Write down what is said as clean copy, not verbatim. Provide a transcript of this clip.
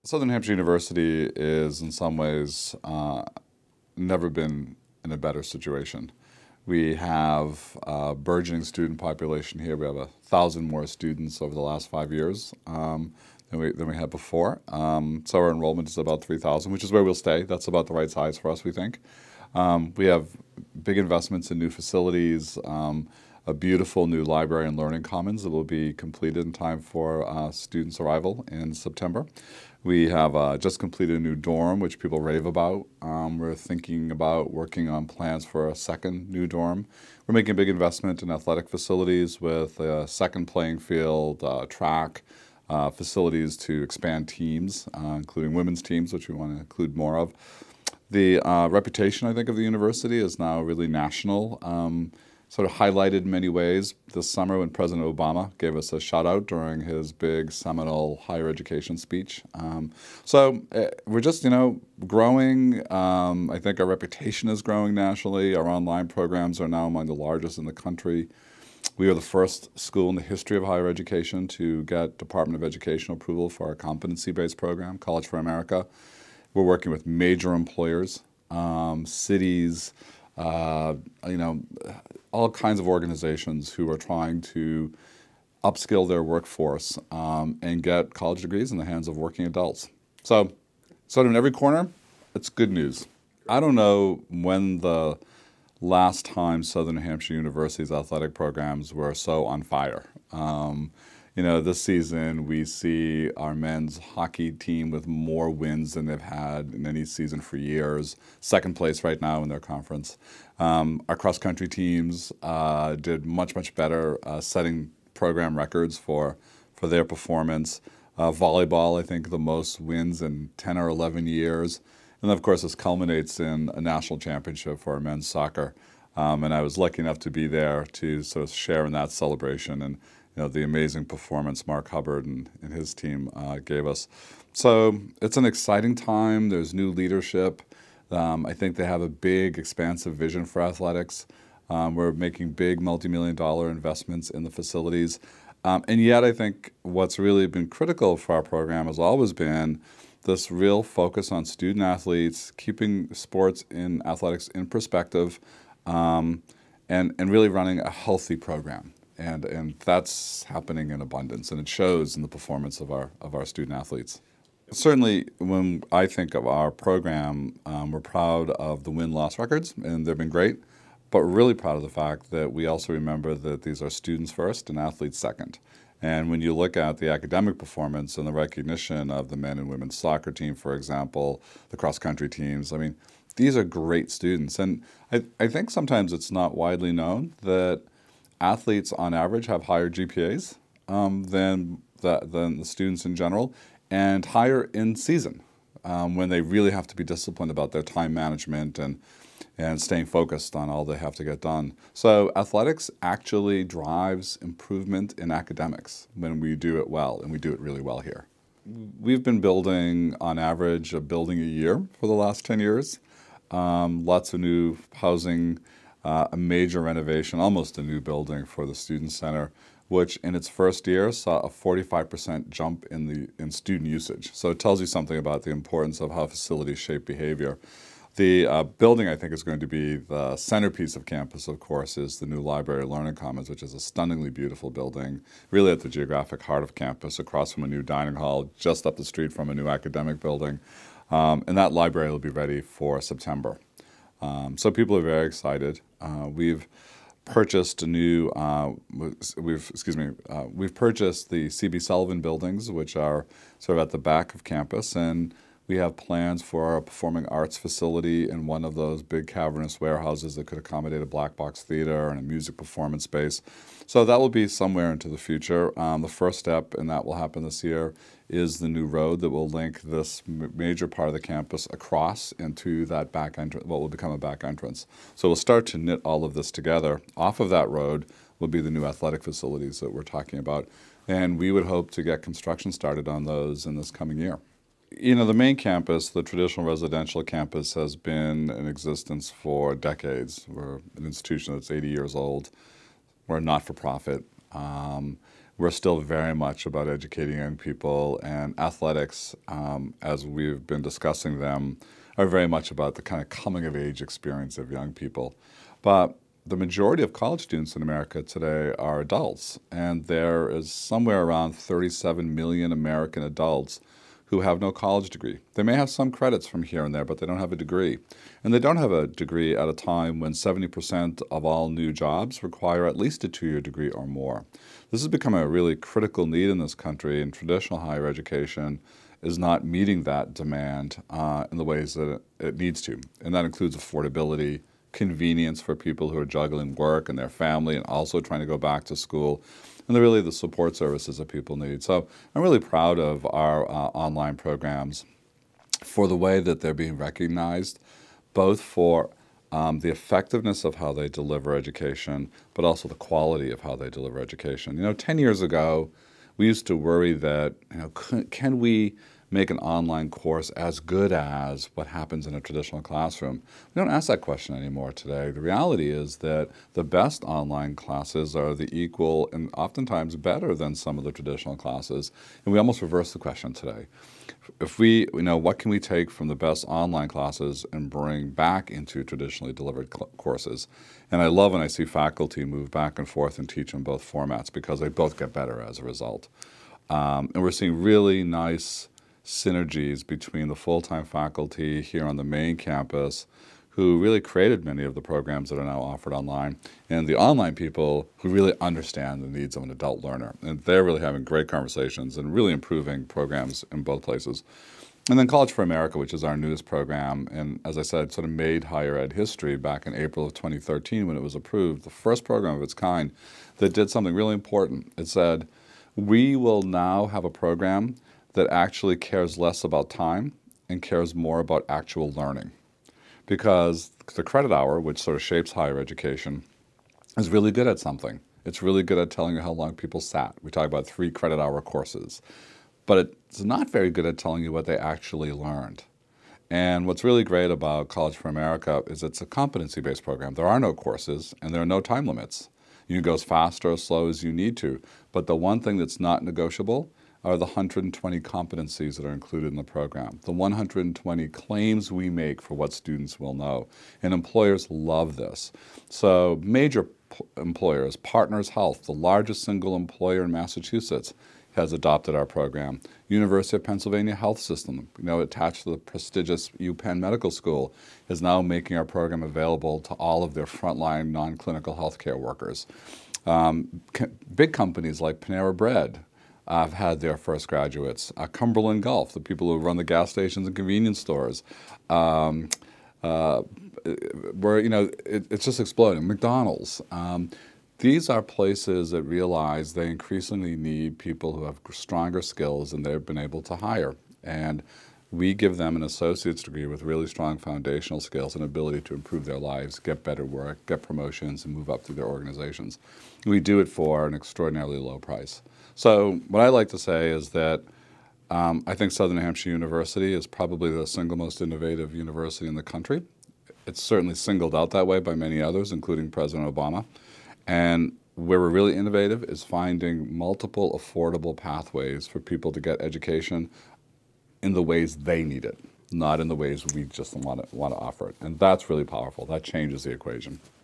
Southern Hampshire University is in some ways never been in a better situation. We have a burgeoning student population here. We have 1,000 more students over the last 5 years than we had before. So our enrollment is about 3,000, which is where we'll stay. That's about the right size for us, we think. We have big investments in new facilities, a beautiful new library and learning commons that will be completed in time for students' arrival in September. We have just completed a new dorm, which people rave about. We're thinking about working on plans for a second new dorm. We're making a big investment in athletic facilities with a second playing field, track, facilities to expand teams, including women's teams, which we want to include more of. The reputation, I think, of the university is now really national, sort of highlighted in many ways this summer when President Obama gave us a shout out during his big seminal higher education speech. So we're just, growing. I think our reputation is growing nationally. Our online programs are now among the largest in the country. We are the first school in the history of higher education to get Department of Education approval for our competency-based program, College for America. We're working with major employers, cities, all kinds of organizations who are trying to upskill their workforce and get college degrees in the hands of working adults. So in every corner, it's good news. I don't know when the last time Southern Hampshire University's athletic programs were so on fire. This season we see our men's hockey team with more wins than they've had in any season for years. Second place right now in their conference. Our cross-country teams did much, much better, setting program records for their performance. Volleyball, I think, the most wins in 10 or 11 years. And then, of course, this culminates in a national championship for our men's soccer. And I was lucky enough to be there to sort of share in that celebration and the amazing performance Mark Hubbard and his team gave us. So it's an exciting time. There's new leadership. I think they have a big, expansive vision for athletics. We're making big multi-million-dollar investments in the facilities. And yet I think what's really been critical for our program has always been this real focus on student athletes, keeping sports in athletics in perspective, and really running a healthy program. And that's happening in abundance, and it shows in the performance of our student athletes. Certainly, when I think of our program, we're proud of the win-loss records, and they've been great, but we're really proud of the fact that we also remember that these are students first and athletes second. And when you look at the academic performance and the recognition of the men and women's soccer team, for example, the cross-country teams, these are great students. And I think sometimes it's not widely known that athletes on average have higher GPAs than the students in general, and higher in season when they really have to be disciplined about their time management and staying focused on all they have to get done. So athletics actually drives improvement in academics when we do it well, and we do it really well here. We've been building, on average, a building a year for the last 10 years. Lots of new housing, a major renovation, almost a new building for the Student Center, which in its first year saw a 45% jump in student usage. So it tells you something about the importance of how facilities shape behavior. The building, I think, is going to be the centerpiece of campus, of course, is the new Library Learning Commons, which is a stunningly beautiful building, really at the geographic heart of campus, across from a new dining hall, just up the street from a new academic building. And that library will be ready for September. So people are very excited. We've purchased we've purchased the C.B. Sullivan buildings, which are sort of at the back of campus, and we have plans for a performing arts facility in one of those big cavernous warehouses that could accommodate a black box theater and a music performance space. So that will be somewhere into the future. The first step, and that will happen this year, is the new road that will link this major part of the campus across into that back entrance, what will become a back entrance. So we'll start to knit all of this together. Off of that road will be the new athletic facilities that we're talking about, and we would hope to get construction started on those in this coming year. The main campus, the traditional residential campus, has been in existence for decades. We're an institution that's 80 years old. We're a not-for-profit. we're still very much about educating young people, and athletics, as we've been discussing them, are very much about the kind of coming-of-age experience of young people. But the majority of college students in America today are adults, and there is somewhere around 37 million American adults who have no college degree. They may have some credits from here and there, but they don't have a degree. And they don't have a degree at a time when 70% of all new jobs require at least a 2-year degree or more. This has become a really critical need in this country, and traditional higher education is not meeting that demand in the ways that it needs to. And that includes affordability, convenience for people who are juggling work and their family and also trying to go back to school, and they're really the support services that people need. So I'm really proud of our online programs for the way that they're being recognized, both for the effectiveness of how they deliver education, but also the quality of how they deliver education. 10 years ago, we used to worry that, can we make an online course as good as what happens in a traditional classroom? We don't ask that question anymore today. The reality is that the best online classes are the equal and oftentimes better than some of the traditional classes, and we almost reverse the question today. If we, what can we take from the best online classes and bring back into traditionally delivered courses? And I love when I see faculty move back and forth and teach in both formats, because they both get better as a result. And we're seeing really nice synergies between the full-time faculty here on the main campus, who really created many of the programs that are now offered online, and the online people who really understand the needs of an adult learner. And they're really having great conversations and really improving programs in both places. And then College for America, which is our newest program, and as I said, sort of made higher ed history back in April of 2013 when it was approved, the first program of its kind that did something really important. It said, we will now have a program that actually cares less about time and cares more about actual learning. Because the credit hour, which sort of shapes higher education, is really good at something. It's really good at telling you how long people sat. We talk about 3 credit hour courses. But it's not very good at telling you what they actually learned. And what's really great about College for America is it's a competency-based program. There are no courses, and there are no time limits. You can go as fast or as slow as you need to. But the one thing that's not negotiable are the 120 competencies that are included in the program, the 120 claims we make for what students will know. And employers love this. So major employers, Partners Health, the largest single employer in Massachusetts, has adopted our program. University of Pennsylvania Health System, attached to the prestigious UPenn Medical School, is now making our program available to all of their frontline non-clinical healthcare workers. Big companies like Panera Bread have had their first graduates. Cumberland Gulf, the people who run the gas stations and convenience stores, where it's just exploding. McDonald's. These are places that realize they increasingly need people who have stronger skills than they've been able to hire. And we give them an associate's degree with really strong foundational skills and ability to improve their lives, get better work, get promotions, and move up through their organizations. We do it for an extraordinarily low price. So what I like to say is that I think Southern New Hampshire University is probably the single most innovative university in the country. It's certainly singled out that way by many others, including President Obama. And where we're really innovative is finding multiple affordable pathways for people to get education in the ways they need it, not in the ways we just want to offer it. And that's really powerful. That changes the equation.